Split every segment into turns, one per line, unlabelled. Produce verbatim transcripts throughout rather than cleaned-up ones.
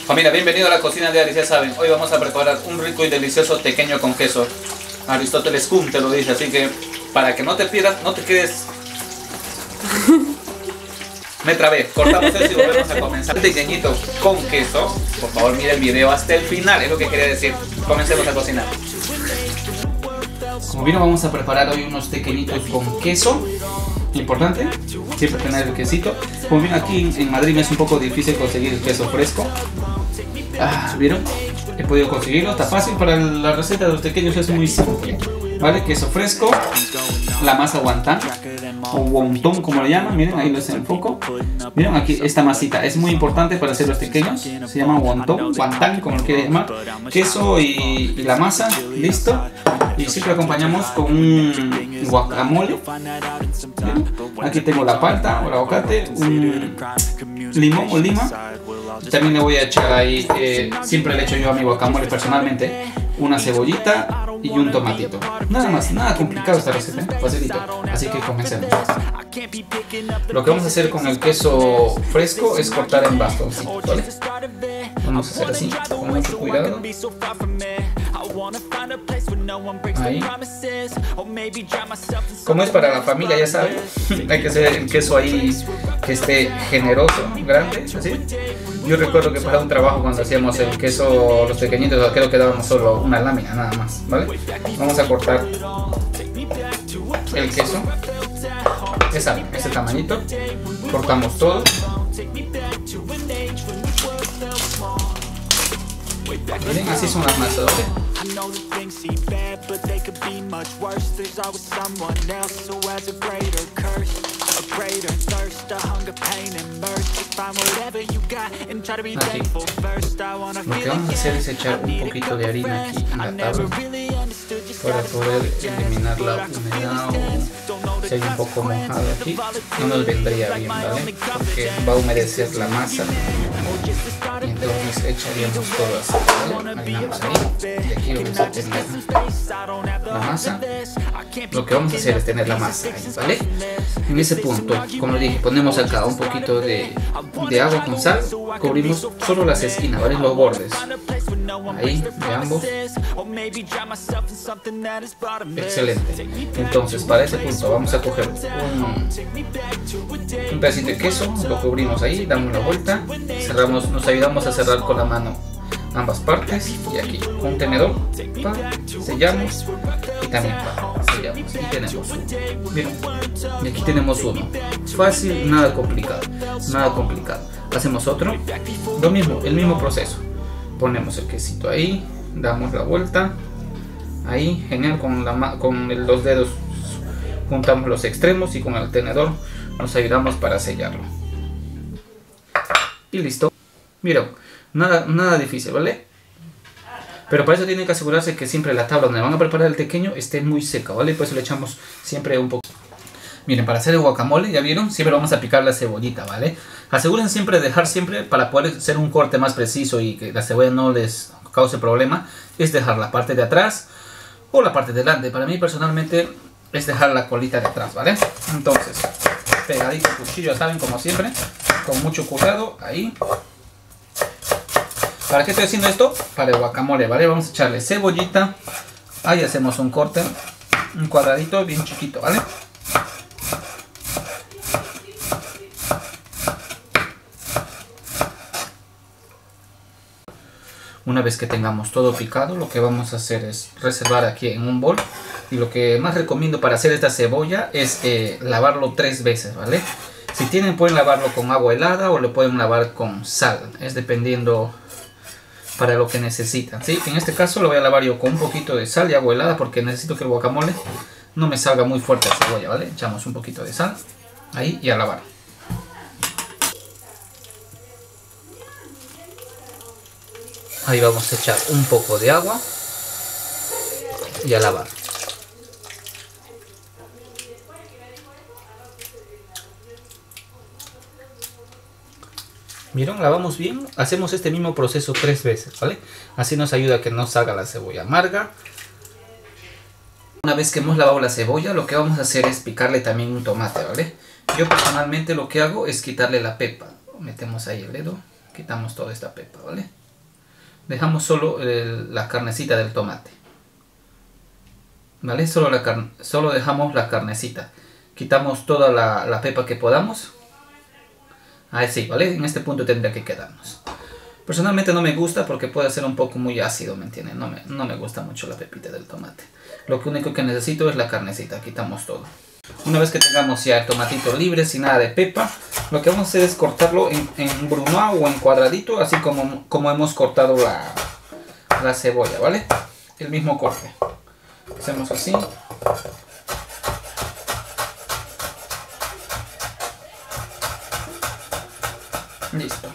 Familia, bienvenido a la cocina de Aris. Ya saben, hoy vamos a preparar un rico y delicioso tequeño con queso. Aristóteles Kuhn te lo dice, así que para que no te pierdas, no te quedes... Me trabé, cortamos eso y volvemos a comenzar. El tequeñito con queso, por favor mire el video hasta el final, es lo que quería decir. Comencemos a cocinar. Como vieron, vamos a preparar hoy unos tequeñitos con queso. Importante, siempre tener el quesito. Como ven, aquí en Madrid me es un poco difícil conseguir el queso fresco. Ah, ¿vieron? He podido conseguirlo, está fácil. Para la receta de los tequeños es muy simple, ¿vale? Queso fresco, la masa wonton o wonton como le llaman, miren, ahí les enfoco. Miren aquí esta masita, es muy importante para hacer los tequeños, se llama wonton, wonton como lo quiere llamar. Queso y, y la masa, listo. Y siempre acompañamos con un guacamole. ¿Bien? Aquí tengo la palta o el aguacate, un limón o lima. También le voy a echar ahí, eh, siempre le echo yo a mi guacamole personalmente, una cebollita y un tomatito. Nada más, nada complicado esta receta, ¿eh? Facilito. Así que comencemos. Lo que vamos a hacer con el queso fresco es cortar en bastoncitos, ¿vale? Vamos a hacer así, con mucho cuidado. Ahí. Como es para la familia, ya saben, hay que hacer el queso ahí que esté generoso, grande, así. Yo recuerdo que para un trabajo cuando hacíamos el queso, los pequeñitos, creo que dábamos solo una lámina nada más, ¿vale? Vamos a cortar el queso, esa, ese tamañito, cortamos todo. Miren, así son las masas, ¿vale? Aquí. Lo que vamos a hacer es echar un poquito de harina aquí en la tabla para poder eliminar la humedad o si hay un poco mojado aquí, no nos vendría bien, ¿vale? Porque va a humedecer la masa. Y entonces echaríamos todo así, ¿vale? Marinamos ahí. Y aquí vamos a tener la masa. Lo que vamos a hacer es tener la masa ahí, ¿vale? En ese punto, como dije, ponemos acá un poquito de, de agua con sal. Cubrimos solo las esquinas, ¿vale? Los bordes. Ahí, de ambos. Excelente. Entonces, para ese punto vamos a coger un, un pedacito de queso, lo cubrimos ahí, damos la vuelta, cerramos, nos ayudamos a cerrar con la mano ambas partes y aquí con un tenedor, pa, sellamos y también pa, sellamos y tenemos uno. Bien, y aquí tenemos uno. Fácil, nada complicado, nada complicado. Hacemos otro, lo mismo, el mismo proceso. Ponemos el quesito ahí, damos la vuelta, ahí, genial, con, la, con los dedos juntamos los extremos y con el tenedor nos ayudamos para sellarlo. Y listo. Mira, nada, nada difícil, ¿vale? Pero para eso tienen que asegurarse que siempre la tabla donde van a preparar el tequeño esté muy seca, ¿vale? Por eso le echamos siempre un poco. Miren, para hacer el guacamole, ya vieron, siempre vamos a picar la cebollita, ¿vale? Aseguren siempre de dejar siempre, para poder hacer un corte más preciso y que la cebolla no les cause problema, es dejar la parte de atrás o la parte de delante. Para mí personalmente es dejar la colita de atrás, ¿vale? Entonces, pegadito el cuchillo, ya saben, como siempre, con mucho cuidado, ahí. ¿Para qué estoy haciendo esto? Para el guacamole, ¿vale? Vamos a echarle cebollita, ahí hacemos un corte, un cuadradito bien chiquito, ¿vale? Una vez que tengamos todo picado, lo que vamos a hacer es reservar aquí en un bol. Y lo que más recomiendo para hacer esta cebolla es eh, lavarlo tres veces, ¿vale? Si tienen, pueden lavarlo con agua helada o lo pueden lavar con sal. Es dependiendo para lo que necesitan, ¿sí? En este caso lo voy a lavar yo con un poquito de sal y agua helada porque necesito que el guacamole no me salga muy fuerte la cebolla, ¿vale? Echamos un poquito de sal ahí y a lavar. Ahí vamos a echar un poco de agua y a lavar. ¿Vieron? Lavamos bien. Hacemos este mismo proceso tres veces, ¿vale? Así nos ayuda a que no salga la cebolla amarga. Una vez que hemos lavado la cebolla, lo que vamos a hacer es picarle también un tomate, ¿vale? Yo personalmente lo que hago es quitarle la pepa. Metemos ahí el dedo Quitamos toda esta pepa, ¿vale? Dejamos solo el, la carnecita del tomate, ¿vale? Solo, la carne, solo dejamos la carnecita. Quitamos toda la, la pepa que podamos. Ahí sí, ¿vale? En este punto tendría que quedarnos. Personalmente no me gusta porque puede ser un poco muy ácido, ¿me entienden? No me, no me gusta mucho la pepita del tomate. Lo único que necesito es la carnecita. Quitamos todo. Una vez que tengamos ya el tomatito libre, sin nada de pepa, lo que vamos a hacer es cortarlo en, en brunoise o en cuadradito, así como, como hemos cortado la, la cebolla, ¿vale? El mismo corte. Hacemos así. Listo.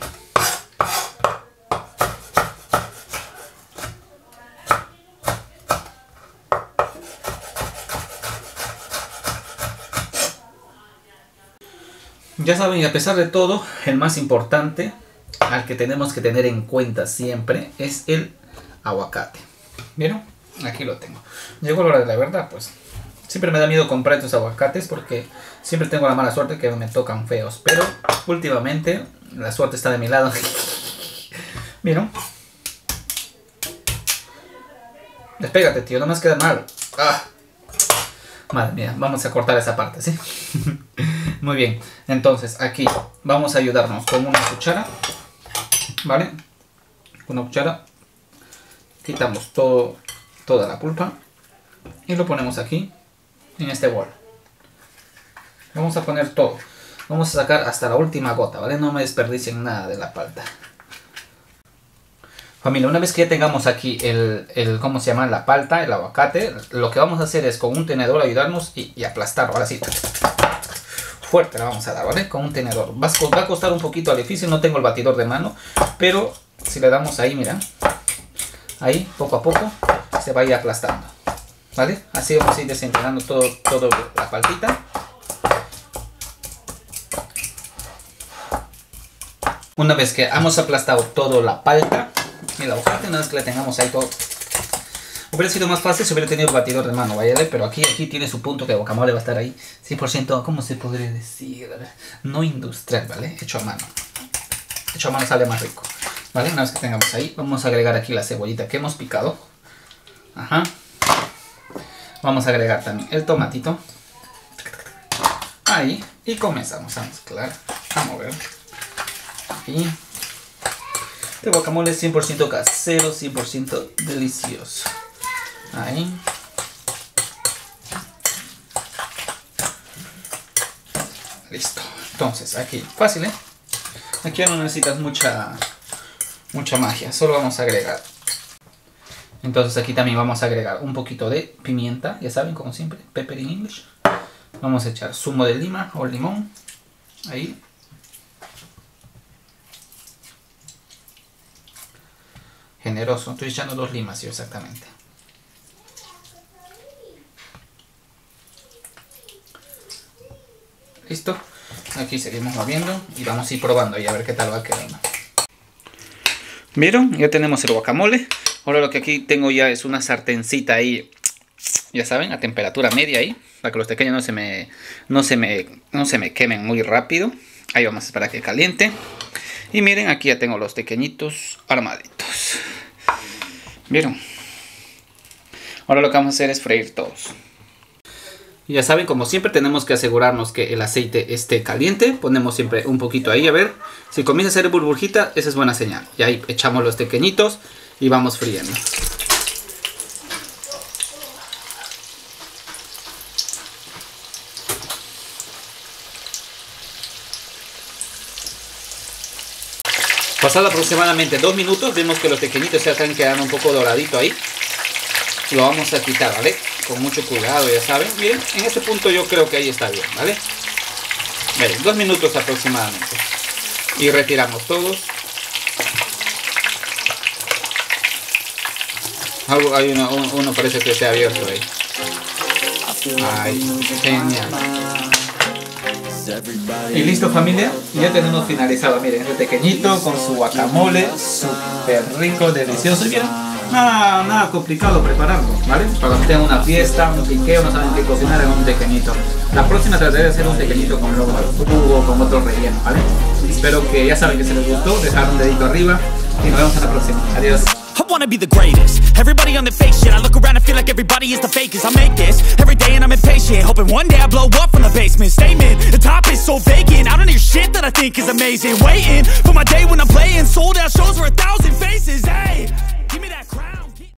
Ya saben, y a pesar de todo, el más importante al que tenemos que tener en cuenta siempre es el aguacate. ¿Vieron? Aquí lo tengo. Llegó la hora de la verdad, pues. Siempre me da miedo comprar estos aguacates porque siempre tengo la mala suerte que me tocan feos. Pero últimamente la suerte está de mi lado. ¿Vieron? Despégate, tío, no me queda mal. ¡Ah! Madre mía, vamos a cortar esa parte, ¿sí? Muy bien, entonces aquí vamos a ayudarnos con una cuchara, ¿vale? Con una cuchara quitamos todo, toda la pulpa y lo ponemos aquí en este bol. Vamos a poner todo, vamos a sacar hasta la última gota, ¿vale? No me desperdicien nada de la palta. Familia, una vez que ya tengamos aquí el, el, ¿cómo se llama? La palta, el aguacate, lo que vamos a hacer es con un tenedor ayudarnos y, y aplastarlo, ahora sí. Fuerte la vamos a dar, ¿vale? Con un tenedor. Va a, va a costar un poquito difícil, no tengo el batidor de mano, pero si le damos ahí, mira, ahí, poco a poco, se va a ir aplastando, ¿vale? Así vamos a ir desenterrando todo, todo la paltita. Una vez que hemos aplastado toda la palta y el aguacate, una vez que le tengamos ahí todo, hubiera sido más fácil si hubiera tenido el batidor de mano, ¿vale? Pero aquí, aquí tiene su punto que el guacamole va a estar ahí cien por ciento, ¿cómo se podría decir? No industrial, ¿vale? Hecho a mano. Hecho a mano sale más rico, ¿vale? Una vez que tengamos ahí, vamos a agregar aquí la cebollita que hemos picado. Ajá. Vamos a agregar también el tomatito. Ahí. Y comenzamos a mezclar, a mover. Ahí. Este guacamole es cien por ciento casero, cien por ciento delicioso. Ahí. Listo. Entonces, aquí, fácil, ¿eh? Aquí ya no necesitas mucha, mucha magia. Solo vamos a agregar. Entonces aquí también vamos a agregar un poquito de pimienta. Ya saben, como siempre, pepper in English. Vamos a echar zumo de lima o limón. Ahí. Generoso. Estoy echando dos limas, yo exactamente. Listo. Aquí seguimos moviendo y vamos a ir probando y a ver qué tal va quedando. ¿Vieron? Ya tenemos el guacamole. Ahora lo que aquí tengo ya es una sartencita ahí, ya saben, a temperatura media ahí, para que los pequeños no se me, no se me, no se me quemen muy rápido. Ahí vamos a esperar a que caliente. Y miren, aquí ya tengo los pequeñitos armaditos. ¿Vieron? Ahora lo que vamos a hacer es freír todos. Y ya saben, como siempre tenemos que asegurarnos que el aceite esté caliente. Ponemos siempre un poquito ahí, a ver. Si comienza a hacer burbujita, esa es buena señal. Y ahí echamos los pequeñitos y vamos friendo. Pasado aproximadamente dos minutos, vemos que los pequeñitos ya están quedando un poco doraditos ahí. Lo vamos a quitar, ¿vale? Con mucho cuidado, ya saben. Miren, en este punto yo creo que ahí está bien, ¿vale? Miren, dos minutos aproximadamente. Y retiramos todos. Algo, hay uno, uno parece que se ha abierto ahí. Ay, genial. Y listo, familia, ya tenemos finalizado. Miren, este pequeñito con su guacamole, súper rico, delicioso. Y miren, nada, nada complicado prepararlo, ¿vale? Para que tengan una fiesta, un piqueo, no saben qué cocinar en un pequeñito. La próxima trataré de hacer un pequeñito con lomo al jugo, con otro relleno, ¿vale? Espero que ya saben que se les gustó, dejar un dedito arriba y nos vemos en la próxima. Adiós.
I wanna be the greatest. Everybody on the fake shit. I look around and feel like everybody is the fakest. I make this every day and I'm impatient, hoping one day I blow up from the basement. Statement, the top is so vacant. I don't hear shit that I think is amazing. Waiting for my day when I'm playing sold out.